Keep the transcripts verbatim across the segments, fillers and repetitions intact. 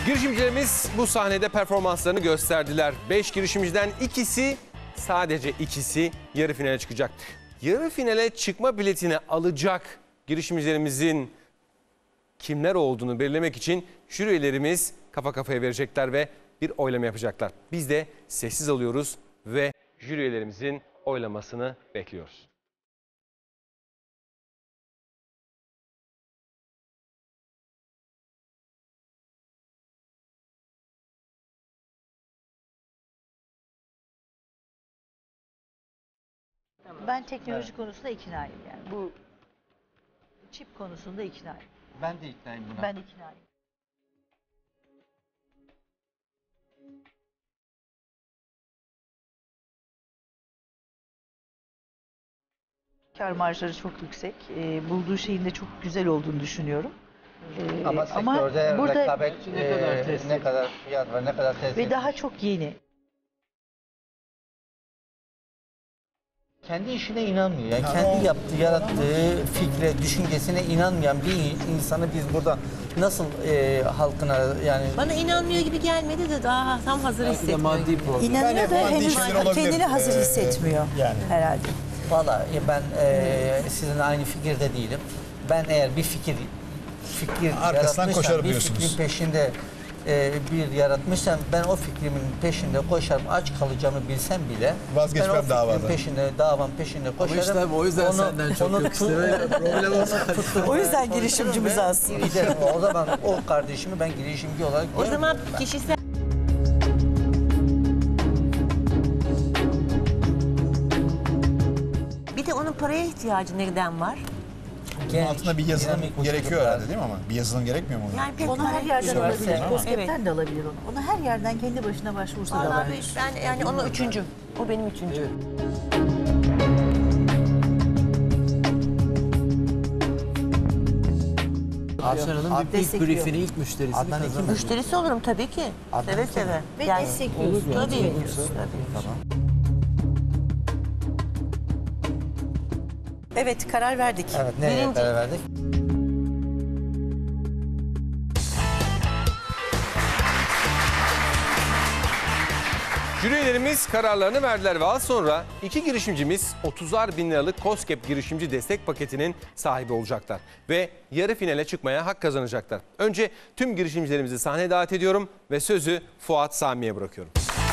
Girişimcilerimiz bu sahnede performanslarını gösterdiler. Beş girişimciden ikisi, sadece ikisi yarı finale çıkacak. Yarı finale çıkma biletini alacak girişimcilerimizin kimler olduğunu belirlemek için jüri üyelerimiz kafa kafaya verecekler ve bir oylama yapacaklar. Biz de sessiz alıyoruz ve jüri üyelerimizin oylamasını bekliyoruz. Ben teknoloji evet. konusunda iknayım yani. Bu çip konusunda iknayım. Ben de iknayım buna. Ben iknayım. Kar marjları çok yüksek. E, bulduğu şeyin de çok güzel olduğunu düşünüyorum. E, ama sektörde ama burada, rekabet ne, e, kadar ne kadar fiyat var, ne kadar teslim. Ve daha çok yeni. Kendi işine inanmıyor. Yani kendi yaptığı, yarattığı fikre, düşüncesine inanmayan bir insanı biz burada nasıl e, halkına yani... Bana inanmıyor gibi gelmedi de daha tam hazır hissetmiyor. Maddi problem. İnanıyor da henüz kendini hazır hissetmiyor yani. Herhalde. Valla ben e, sizinle aynı fikirde değilim. Ben eğer bir fikir fikir arkasından koşarım bir diyorsunuz. fikrin peşinde e, bir yaratmışsam ben o fikrimin peşinde koşarım, aç kalacağımı bilsem bile vazgeçmem ben o davada. peşinde, davam peşinde koşarım. Ama işte o yüzden onu, senden çok onu, yok işte böyle problem olsa. O yüzden girişimcimiz aslında. Giderim. O zaman o kardeşimi ben girişimci olarak o zaman kişisel. Bir de onun paraya ihtiyacı neden var? Bunun altında bir yazılım gerekiyor herhalde değil mi ama? Bir yazılım gerekmiyor mu? Yani pek onu her yerden Şöyle alabilir. ama. Koskep'ten Evet. de alabilir onu. Onu her yerden kendi başına başvursa da Vallahi alabilir. ben yani onun üçüncü. O benim üçüncü. Afşar Hanım bir ilk briefini, ilk müşterisini kazanır. Müşterisi olurum tabii ki. Adnan Seve seve. Ve Yani, destekliyoruz. tabii. Tabii. Tamam. Evet, karar verdik. Evet, nereye Birinci. karar verdik? Jüri üyelerimiz kararlarını verdiler ve az sonra iki girişimcimiz otuzar bin liralık KOSGEB girişimci destek paketinin sahibi olacaklar. Ve yarı finale çıkmaya hak kazanacaklar. Önce tüm girişimcilerimizi sahneye davet ediyorum ve sözü Fuat Sami'ye bırakıyorum.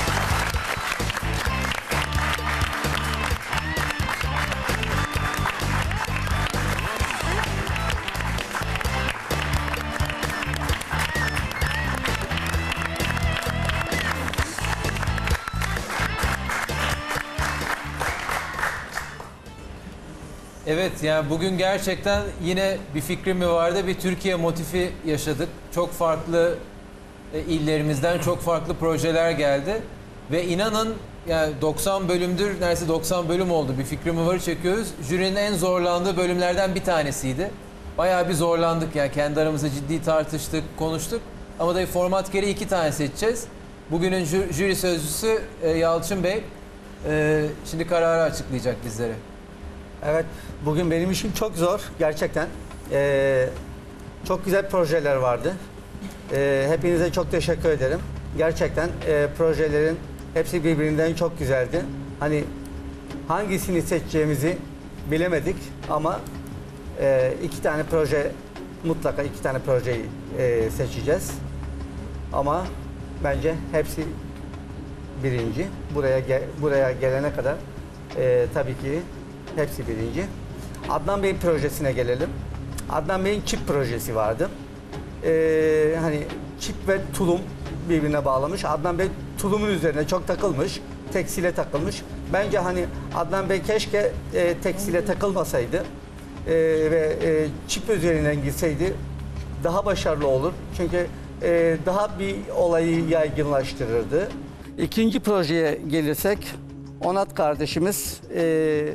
Evet, yani bugün gerçekten yine bir fikrim mi vardı, bir Türkiye motifi yaşadık. Çok farklı e, illerimizden çok farklı projeler geldi. Ve inanın yani doksan bölümdür, neredeyse doksan bölüm oldu. Bir fikrim mi varı çekiyoruz. Jürinin en zorlandığı bölümlerden bir tanesiydi. Bayağı bir zorlandık yani kendi aramızda ciddi tartıştık, konuştuk. Ama da format gereği iki tane seçeceğiz. Bugünün jü jüri sözcüsü e, Yalçın Bey e, şimdi kararı açıklayacak bizlere. Evet, bugün benim işim çok zor gerçekten. Ee, çok güzel projeler vardı. Ee, hepinize çok teşekkür ederim. Gerçekten e, projelerin hepsi birbirinden çok güzeldi. Hani hangisini seçeceğimizi bilemedik ama e, iki tane proje, mutlaka iki tane projeyi e, seçeceğiz. Ama bence hepsi birinci. Buraya gel, buraya gelene kadar e, tabii ki hepsi birinci. Adnan Bey'in projesine gelelim. Adnan Bey'in çip projesi vardı. Ee, hani çip ve tulum birbirine bağlamış. Adnan Bey tulumun üzerine çok takılmış. Tekstile takılmış. Bence hani Adnan Bey keşke e, tekstile takılmasaydı e, ve e, çip üzerinden gitseydi daha başarılı olur. Çünkü e, daha bir olayı yaygınlaştırırdı. İkinci projeye gelirsek Onat kardeşimiz e,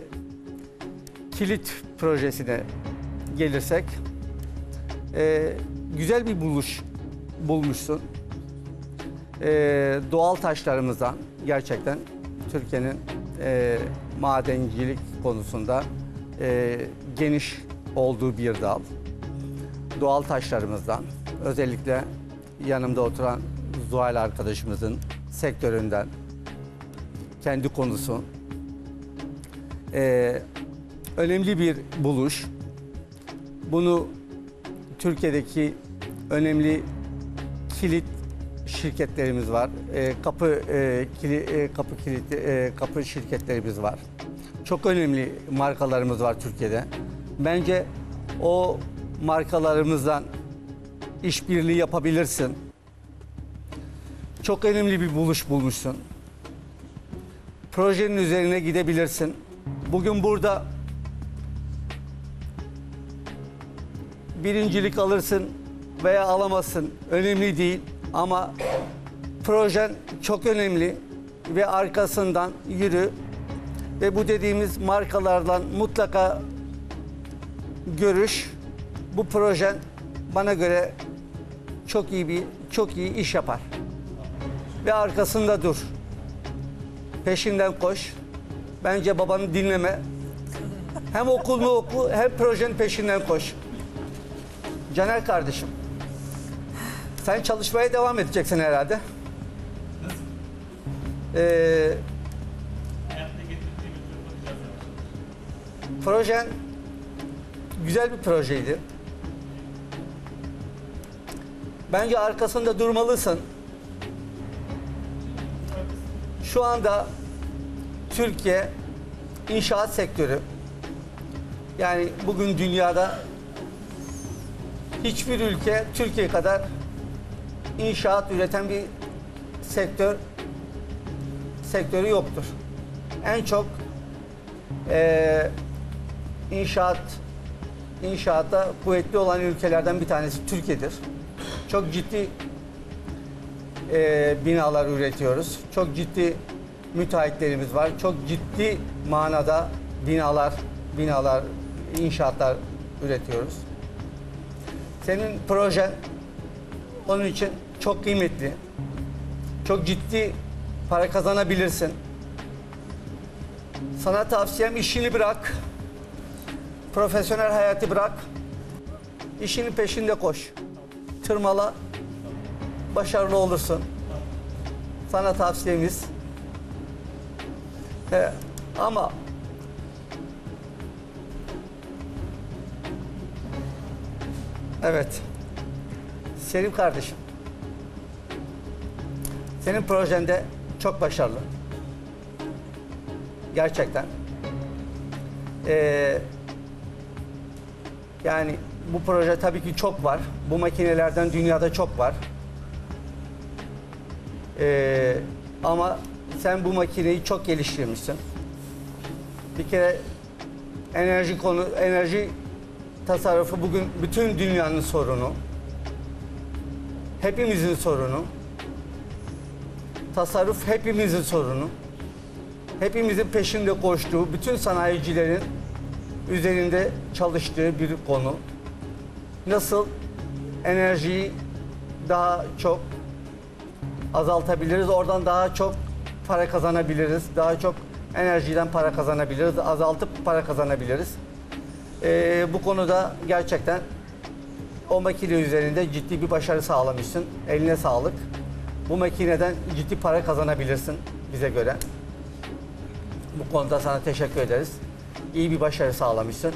kilit projesine gelirsek e, güzel bir buluş bulmuşsun. E, doğal taşlarımızdan gerçekten Türkiye'nin e, madencilik konusunda e, geniş olduğu bir dal. Doğal taşlarımızdan özellikle yanımda oturan Zuhal arkadaşımızın sektöründen kendi konusu. Ee, önemli bir buluş. Bunu Türkiye'deki önemli kilit şirketlerimiz var. Ee, kapı e, kili, e, kapı kilit e, kapı şirketlerimiz var. Çok önemli markalarımız var Türkiye'de. Bence o markalarımızdan işbirliği yapabilirsin. Çok önemli bir buluş bulmuşsun. Projenin üzerine gidebilirsin. Bugün burada birincilik alırsın veya alamazsın. Önemli değil ama projen çok önemli ve arkasından yürü ve bu dediğimiz markalardan mutlaka görüş. Bu projen bana göre çok iyi bir çok iyi iş yapar. Ve arkasında dur. Peşinden koş. Bence babanı dinleme. Hem okulunu oku hem projenin peşinden koş. Caner kardeşim. Sen çalışmaya devam edeceksin herhalde. Ee, projen güzel bir projeydi. Bence arkasında durmalısın. Şu anda Türkiye inşaat sektörü, yani bugün dünyada hiçbir ülke Türkiye kadar inşaat üreten bir sektör sektörü yoktur. En çok e, inşaat inşaatta kuvvetli olan ülkelerden bir tanesi Türkiye'dir. Çok ciddi e, binalar üretiyoruz. Çok ciddi müteahhitlerimiz var. Çok ciddi manada binalar, binalar, inşaatlar üretiyoruz. Senin projen onun için çok kıymetli. Çok ciddi para kazanabilirsin. Sana tavsiyem işini bırak. Profesyonel hayatı bırak. İşinin peşinde koş. Tırmala. Başarılı olursun. Sana tavsiyemiz. He, ama evet. Selim kardeşim. Senin projende çok başarılı. Gerçekten. Ee, yani bu proje tabii ki çok var. Bu makinelerden dünyada çok var. Ee, ama sen bu makineyi çok geliştirmişsin. Bir kere enerji konu, enerji tasarrufu bugün bütün dünyanın sorunu. Hepimizin sorunu. Tasarruf hepimizin sorunu. Hepimizin peşinde koştuğu, bütün sanayicilerin üzerinde çalıştığı bir konu. Nasıl enerjiyi daha çok azaltabiliriz, oradan daha çok para kazanabiliriz, daha çok enerjiden para kazanabiliriz, azaltıp para kazanabiliriz. Ee, bu konuda gerçekten o makine üzerinde ciddi bir başarı sağlamışsın. Eline sağlık. Bu makineden ciddi para kazanabilirsin bize göre. Bu konuda sana teşekkür ederiz. İyi bir başarı sağlamışsın.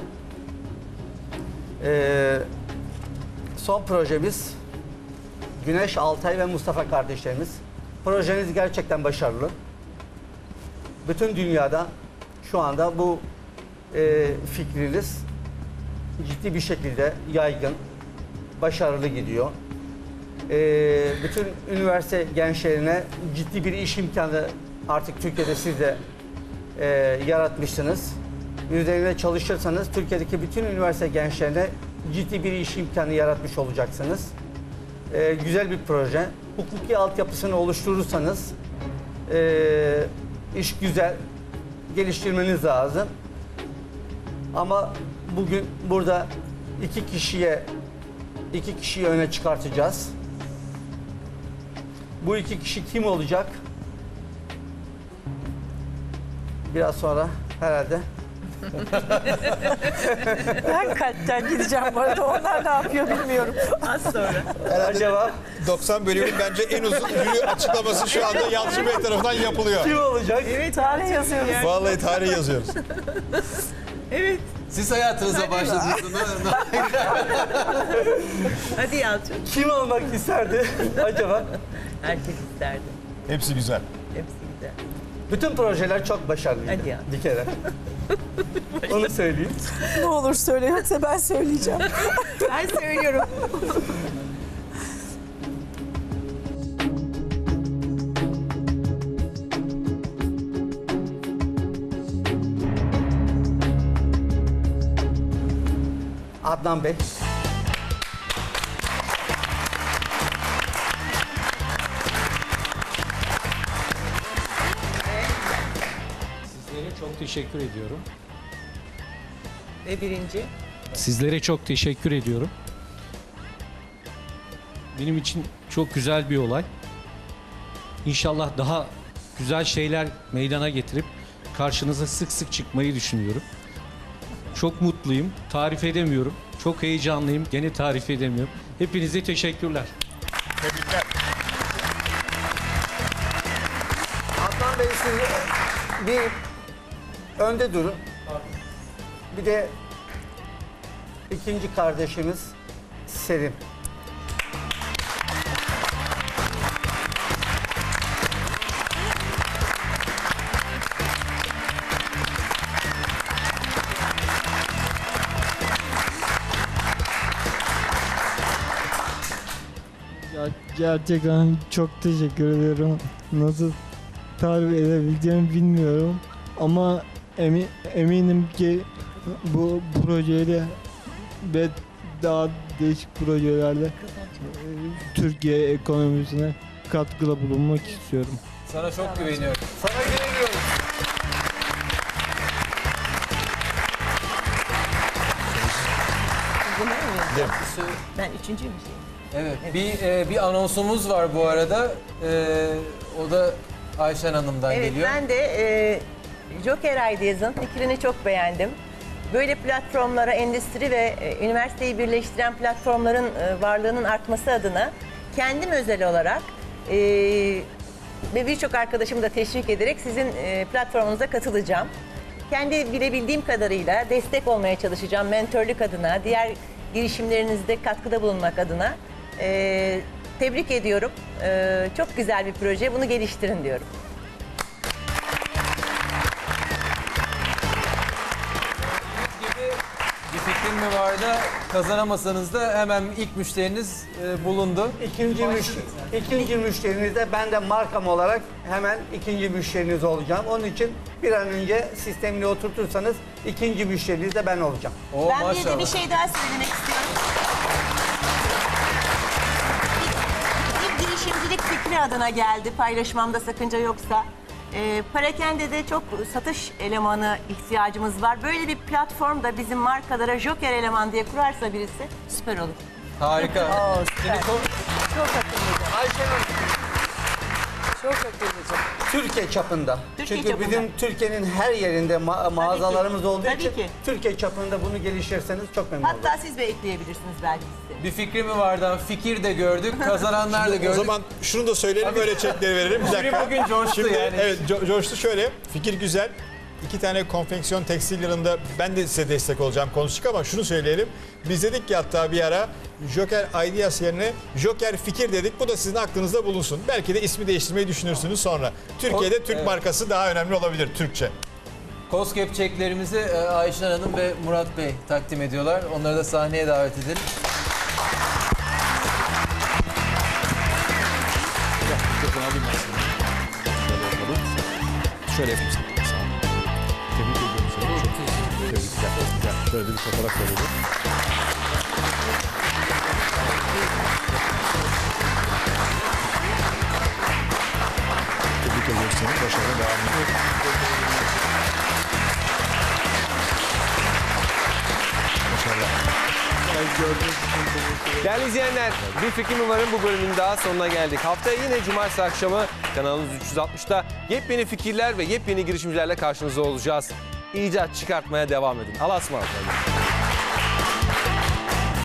Ee, son projemiz Güneş, Altay ve Mustafa kardeşlerimiz. Projeniz gerçekten başarılı. Bütün dünyada şu anda bu e, fikriniz ciddi bir şekilde yaygın, başarılı gidiyor. E, bütün üniversite gençlerine ciddi bir iş imkanı artık Türkiye'de siz de e, yaratmışsınız. Üzerine çalışırsanız Türkiye'deki bütün üniversite gençlerine ciddi bir iş imkanı yaratmış olacaksınız. E, güzel bir proje. Hukuki altyapısını oluşturursanız e, iş güzel, geliştirmeniz lazım. Ama bugün burada iki kişiye iki kişiyi öne çıkartacağız. Bu iki kişi kim olacak? Biraz sonra herhalde Ben kalpten gideceğim bu arada. Onlar ne yapıyor bilmiyorum. Az sonra. Acaba doksan bölümün bence en uzun jüri açıklaması şu anda Yalçın Bey tarafından yapılıyor. kim olacak? Evet, Tarih yazıyoruz. Vallahi tarih yazıyoruz. evet. Siz hayatınıza başladınız. Hadi Yalçın. Kim olmak isterdi acaba? Herkes isterdi. Hepsi güzel. Hepsi güzel. Bütün projeler çok başarılıydı. Hadi ya. Bir kere. Onu söyleyeyim. Ne olur söyle yoksa ben söyleyeceğim. Ben söylüyorum. Adnan Bey. Sizlere çok teşekkür ediyorum. Ve birinci. Sizlere çok teşekkür ediyorum. Benim için çok güzel bir olay. İnşallah daha güzel şeyler meydana getirip karşınıza sık sık çıkmayı düşünüyorum. Çok mutluyum. Tarif edemiyorum. Çok heyecanlıyım. Gene tarif edemiyorum. Hepinize teşekkürler. Tebrikler. Adnan Bey siz bir önde durun. Bir de ikinci kardeşimiz Selim. Ya gerçekten çok teşekkür ediyorum. Nasıl tarif edebileceğimi bilmiyorum. Ama emi- eminim ki bu projeyle ve daha değişik projelerle e, Türkiye ekonomisine katkıda bulunmak istiyorum. Sana çok güveniyorum. Sana güveniyorum. Ben üçüncüyüm. Evet. Bir e, bir anonsumuz var bu arada. E, o da Ayşen Hanım'dan Evet, geliyor. ben de e, Joker Ideas'ın fikrini çok beğendim. Böyle platformlara endüstri ve e, üniversiteyi birleştiren platformların e, varlığının artması adına kendim özel olarak e, ve birçok arkadaşımı da teşvik ederek sizin e, platformunuza katılacağım. Kendi bilebildiğim kadarıyla destek olmaya çalışacağım mentörlük adına, diğer girişimlerinizde katkıda bulunmak adına. E, tebrik ediyorum. E, çok güzel bir proje. Bunu geliştirin diyorum. Bir fikrim mi vardı? Kazanamasanız da hemen ilk müşteriniz e, bulundu. İkinci, müş ikinci müşterinizde ben de markam olarak hemen ikinci müşteriniz olacağım. Onun için bir an önce sistemini oturtursanız ikinci müşteriniz de ben olacağım. Oo, Ben bir de maşallah. bir şey daha söylemek istiyorum. Bir, bir girişimcilik fikri adına geldi. Paylaşmamda sakınca yoksa. Ee, Parakende'de çok satış elemanı ihtiyacımız var. Böyle bir platform da bizim markalara Joker eleman diye kurarsa birisi süper olur. Harika. Seni ko- Çok akıllıca. Ayşe Hanım, Çok akıllıca. Türkiye çapında. Türkiye Çünkü çapında. bizim Türkiye'nin her yerinde ma- mağazalarımız olduğu Tabii için ki. Türkiye çapında bunu geliştirirseniz çok memnun olurum. Hatta siz de ekleyebilirsiniz belki size. bir fikrim mi vardı? Fikir de gördük, kazananlar da O gördük. zaman şunu da söyleyelim, öyle çekleri verelim. Bir Jüri dakika. bugün coştu Şimdi, yani. Evet, co- coştu şöyle. Fikir güzel. İki tane konfeksiyon tekstil yanında ben de size destek olacağım konuştuk ama şunu söyleyelim. Biz dedik ki hatta bir ara Joker Ideas yerine Joker Fikir dedik. Bu da sizin aklınızda bulunsun. Belki de ismi değiştirmeyi düşünürsünüz sonra. Türkiye'de Türk evet. markası daha önemli olabilir, Türkçe. Koskep çeklerimizi e, Ayşen Hanım ve Murat Bey takdim ediyorlar. Onları da sahneye davet edelim. Şöyle yapayım sana. Tebrik ediyorum seni. Çok tebrikler. Güzel. Şöyle bir fotoğraf verelim. Tebrik ediyorum seni. Başarılı devam ediyor. Başarılar. Değerli izleyenler, Bir Fikrim Var'ın bu bölümünün daha sonuna geldik. Haftaya yine cumartesi akşamı kanalımız üç yüz altmışta yepyeni fikirler ve yepyeni girişimcilerle karşınızda olacağız. icat çıkartmaya devam edin. Allah'a ısmarladık.